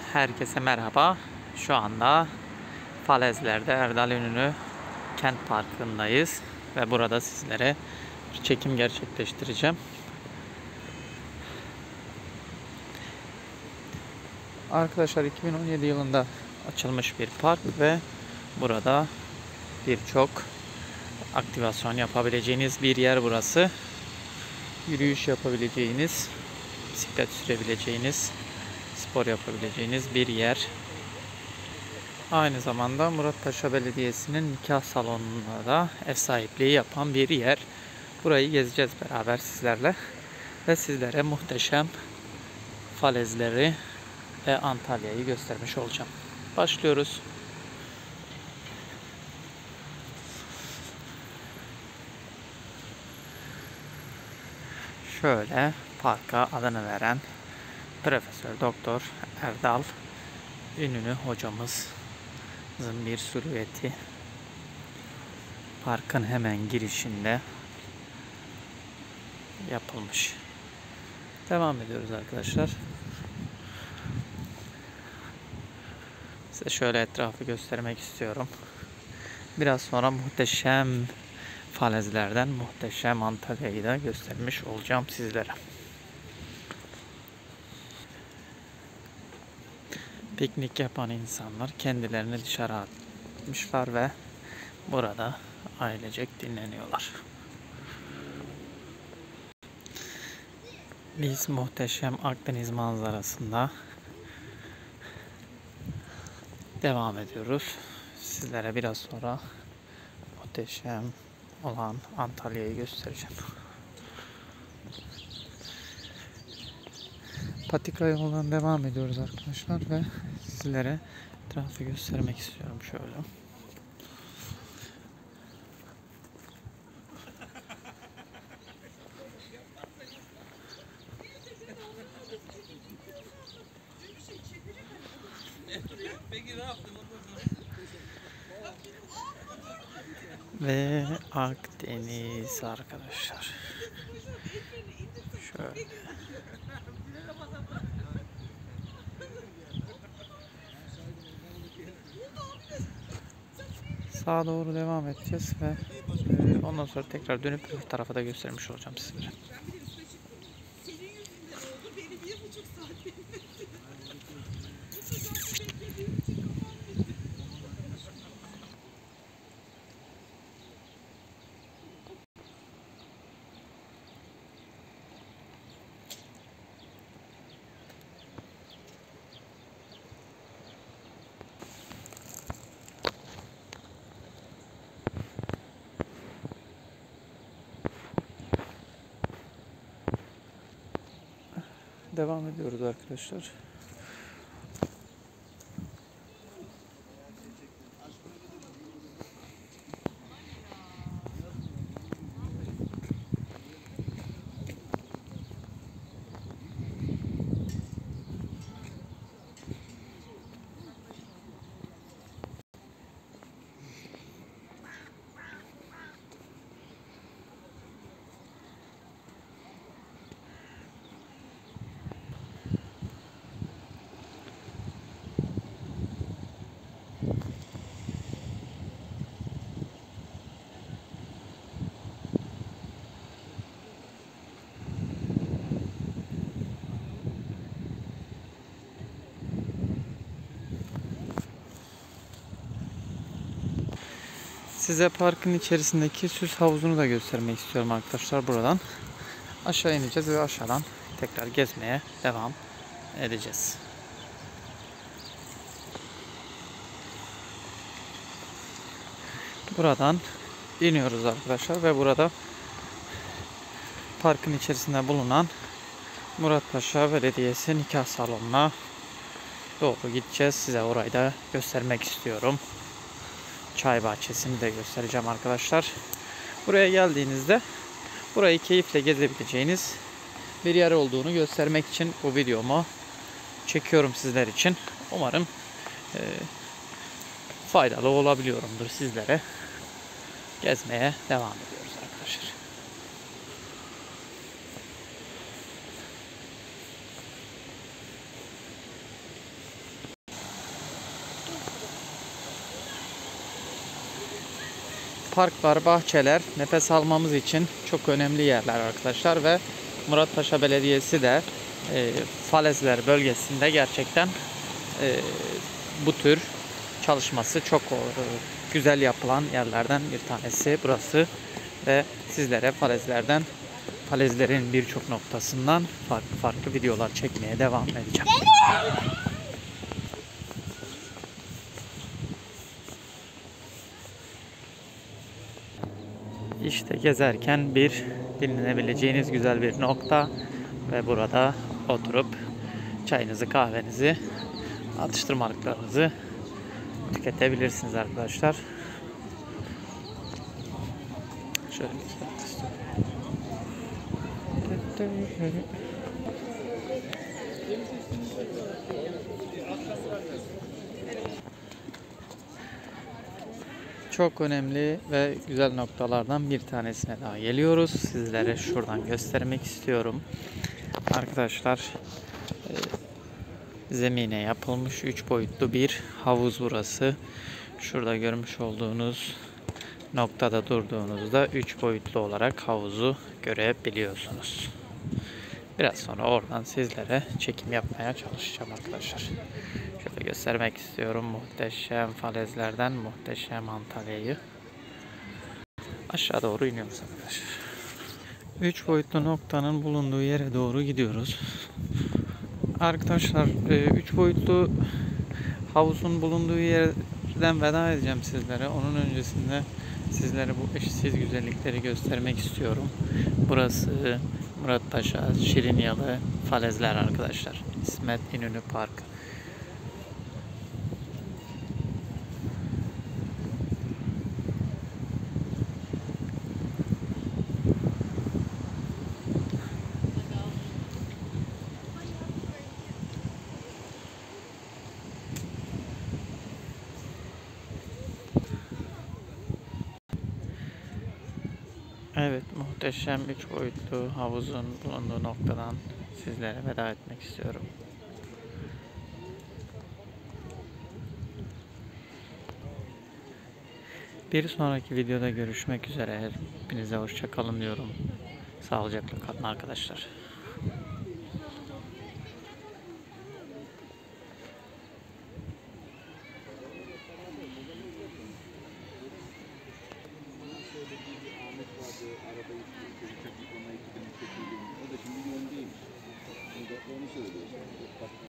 Herkese merhaba. Şu anda Falezler'de Erdal İnönü Kent Parkı'ndayız. Ve burada sizlere bir çekim gerçekleştireceğim. Arkadaşlar 2017 yılında açılmış bir park ve burada birçok aktivasyon yapabileceğiniz bir yer burası. Yürüyüş yapabileceğiniz, bisiklet sürebileceğiniz, spor yapabileceğiniz bir yer. Aynı zamanda Muratpaşa Belediyesi'nin nikah salonuna da ev sahipliği yapan bir yer. Burayı gezeceğiz beraber sizlerle ve sizlere muhteşem falezleri ve Antalya'yı göstermiş olacağım. Başlıyoruz. Şöyle parka adını veren Profesör Doktor Erdal İnönü hocamızın bir silüeti parkın hemen girişinde yapılmış. Devam ediyoruz arkadaşlar. Size şöyle etrafı göstermek istiyorum. Biraz sonra muhteşem falezlerden muhteşem Antalya'yı da göstermiş olacağım sizlere. Piknik yapan insanlar kendilerini dışarı atmışlar ve burada ailecek dinleniyorlar. Biz muhteşem Akdeniz manzarasında devam ediyoruz. Sizlere biraz sonra muhteşem olan Antalya'yı göstereceğim. Patika yolundan devam ediyoruz arkadaşlar ve sizlere etrafı göstermek istiyorum şöyle. Ve Akdeniz arkadaşlar. Şöyle. Sağa doğru devam edeceğiz ve ondan sonra tekrar dönüp bu tarafa da göstermiş olacağım sizlere. Devam ediyoruz arkadaşlar. Size parkın içerisindeki süs havuzunu da göstermek istiyorum arkadaşlar buradan. Aşağı ineceğiz ve aşağıdan tekrar gezmeye devam edeceğiz. Buradan iniyoruz arkadaşlar ve burada parkın içerisinde bulunan Muratpaşa Belediyesi nikah salonuna doğru gideceğiz. Size orayı da göstermek istiyorum. Çay bahçesini de göstereceğim arkadaşlar. Buraya geldiğinizde burayı keyifle gezebileceğiniz bir yer olduğunu göstermek için bu videomu çekiyorum sizler için. Umarım faydalı olabiliyorumdur sizlere. Gezmeye devam ediyoruz arkadaşlar. park var, bahçeler. Nefes almamız için çok önemli yerler arkadaşlar ve Muratpaşa Belediyesi de falezler bölgesinde gerçekten bu tür çalışması çok güzel yapılan yerlerden bir tanesi burası ve sizlere falezlerin birçok noktasından farklı videolar çekmeye devam edeceğim. İşte gezerken dinlenebileceğiniz güzel bir nokta ve burada oturup çayınızı, kahvenizi, atıştırmalıklarınızı tüketebilirsiniz arkadaşlar. Şöyle çok önemli ve güzel noktalardan bir tanesine daha geliyoruz. Sizlere şuradan göstermek istiyorum. Arkadaşlar zemine yapılmış 3 boyutlu bir havuz burası. Şurada görmüş olduğunuz noktada durduğunuzda 3 boyutlu olarak havuzu görebiliyorsunuz. Biraz sonra oradan sizlere çekim yapmaya çalışacağım arkadaşlar. Şöyle göstermek istiyorum muhteşem falezlerden muhteşem Antalya'yı. Aşağı doğru iniyoruz arkadaşlar. 3 boyutlu noktanın bulunduğu yere doğru gidiyoruz. Arkadaşlar 3 boyutlu havuzun bulunduğu yerden veda edeceğim sizlere. Onun öncesinde sizlere bu eşsiz güzellikleri göstermek istiyorum. Burası Muratpaşa, Şirinyalı falezler arkadaşlar. İsmet İnönü Park. Evet, muhteşem 3 boyutlu havuzun bulunduğu noktadan sizlere veda etmek istiyorum. Bir sonraki videoda görüşmek üzere. Hepinize hoşça kalın diyorum. Sağlıcakla kalın arkadaşlar.